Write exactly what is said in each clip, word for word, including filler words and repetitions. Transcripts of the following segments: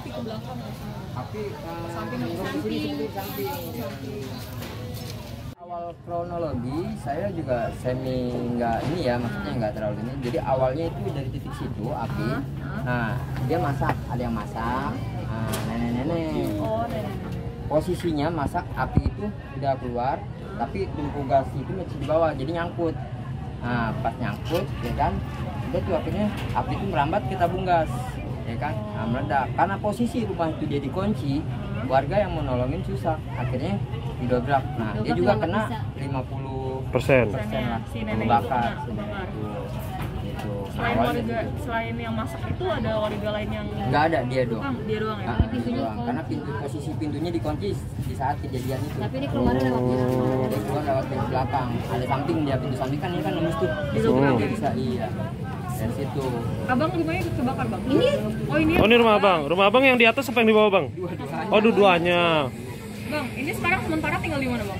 api ke belakang? Api uh, Samping, samping. samping. Awal kronologi saya juga semi nggak ini ya, maksudnya nggak terlalu ini. Jadi awalnya itu dari titik situ api. Nah dia masak, ada yang masak. Nah, nenek-nenek. Oh, nenek. Posisinya masak, api itu udah keluar, tapi tungku gas itu masih di bawah, jadi nyangkut. Nah pas nyangkut, ya kan, udah tuh apinya, api itu merambat ke tabung gas, ya kan, nah, meledak. Karena posisi rumah itu jadi kunci, warga yang mau nolongin susah, akhirnya didobrak. Nah dia juga kena lima puluh persen lah, Si nenek bakar. itu kebakar. Gitu. Selain Awalnya warga, gitu. selain yang masak itu ada warga lain yang Nggak ada, dia doang. Bang, dia doang ya. Nah, dia doang. Karena pintu posisi pintunya dikunci di saat kejadian itu. Tapi dia keluar lewat belakang. Dia keluar lewat pintu belakang. Ada samping dia, pintu samping kan ini kan nembus tuh. Didobrak Dia ya? bisa iya. Dari situ. Abang rumahnya kebakar bang? Ini? Oh ini. Oh ini rumah abang, rumah abang yang di atas apa yang di bawah bang? Dua-duanya. Oh dua-duanya. Bang, ini sekarang sementara tinggal di mana bang?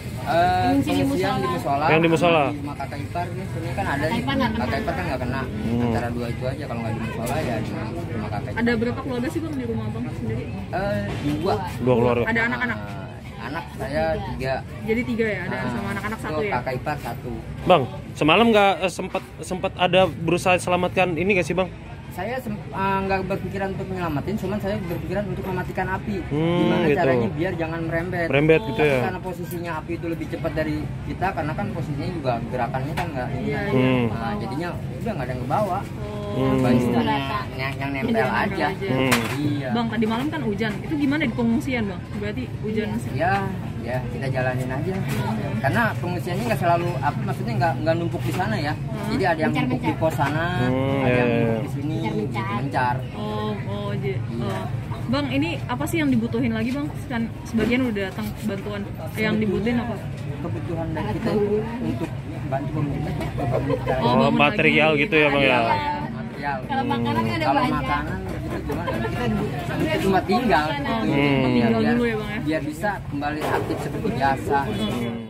Eh, Pengungsi di pengungsian di musola. Yang di musola. Di rumah kakak ipar nih, sini kan ada nih. Kakak ipar nggak kena. Kakak ipar kan nggak kena. Hmm. Antara dua itu aja, kalau nggak di musola ya di rumah kakak ipar. Ada berapa keluarga sih bang di rumah abang sendiri? Eh, dua. Dua keluarga. Ada anak-anak? Eh, anak saya tiga. Jadi tiga ya, ada Ah, sama anak-anak satu dua ya? Kakak ipar satu. Bang, semalam nggak eh, sempat sempat ada berusaha selamatkan ini gak sih bang? Saya sem- ah, nggak berpikiran untuk menyelamatin, cuman saya berpikiran untuk mematikan api. Hmm, Gimana gitu. caranya biar jangan merembet. Merembet gitu Tapi ya. karena posisinya api itu lebih cepat dari kita, karena kan posisinya juga gerakannya kan nggak ini. Iya, kan. iya. Hmm. Nah, jadinya udah nggak ada yang kebawa. Hmm. Banyak yang, yang nempel Yang nempel aja. aja. Hmm. Iya. Bang, tadi malam kan hujan. Itu gimana di pengungsian bang? Berarti hujan sih. Ya, ya kita jalanin aja. Karena pengungsiannya nggak selalu api, maksudnya nggak nggak numpuk di sana ya. Jadi ada yang numpuk di pos sana, Hmm, ada yang iya, numpuk iya. di sini, gitu, Mencar-mencar. mencar. Oh, oh, j- Iya. oh. Bang, ini apa sih yang dibutuhin lagi bang? Kan sebagian udah datang bantuan. Yang dibutuhin apa? Kebutuhan dari kita itu untuk bantu pemerintah, pemerintah. Oh, Oh, bangun material lagi. gitu ya bang ya? Iya, material. Kalau makanan ada Kalau banyak. makanan gitu gimana? Kita kita cuma tinggal, gitu. Oh, Hmm. tinggal biar, dulu ya bang ya? biar bisa kembali aktif seperti biasa. Hmm.